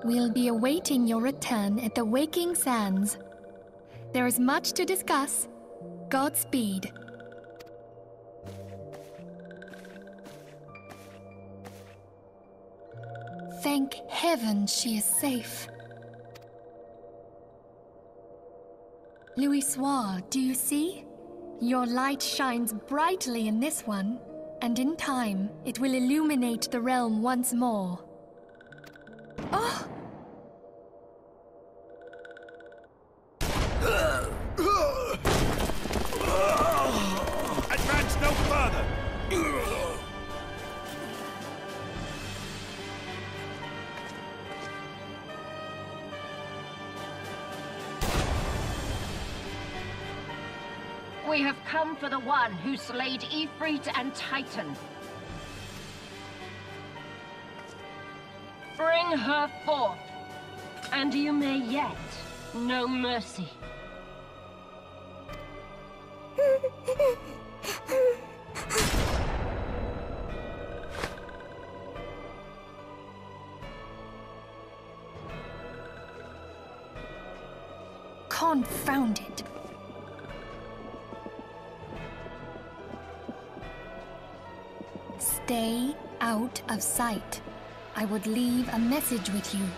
We'll be awaiting your return at the Waking Sands. There is much to discuss. Godspeed. Thank heaven she is safe. Louisoix, do you see? Your light shines brightly in this one, and in time, it will illuminate the realm once more. Oh! Advance no further! We have come for the one who slayed Ifrit and Titan. Bring her forth, and you may yet know mercy. Confound it. Stay out of sight. I would leave a message with you.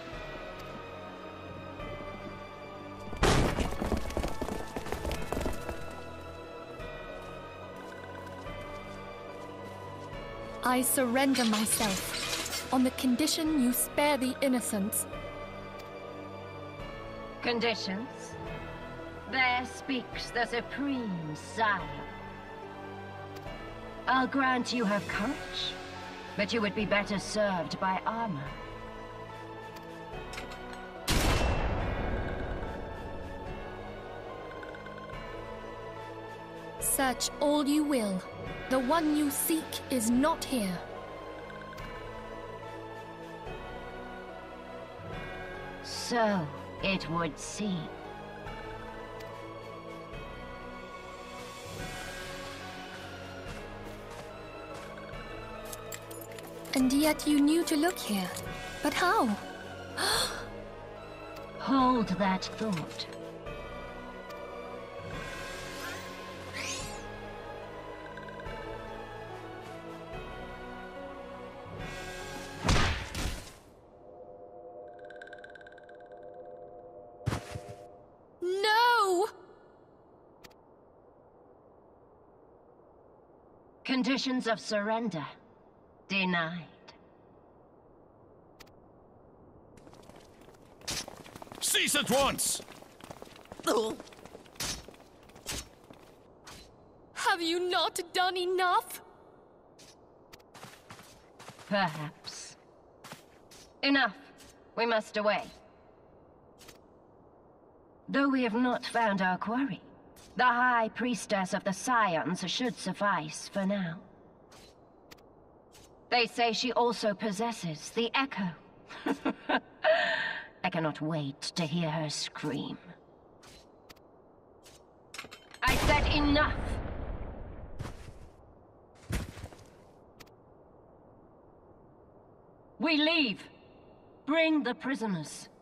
I surrender myself, on the condition you spare the innocents. Conditions? There speaks the Supreme Sire. I'll grant you have courage, but you would be better served by armor. Search all you will. The one you seek is not here. So it would seem. And yet you knew to look here. But how? Hold that thought. No! Conditions of surrender. Denied. Cease at once! Have you not done enough? Perhaps. Enough. We must away. Though we have not found our quarry, the High Priestess of the Scions should suffice for now. They say she also possesses the Echo. I cannot wait to hear her scream. I said enough! We leave. Bring the prisoners.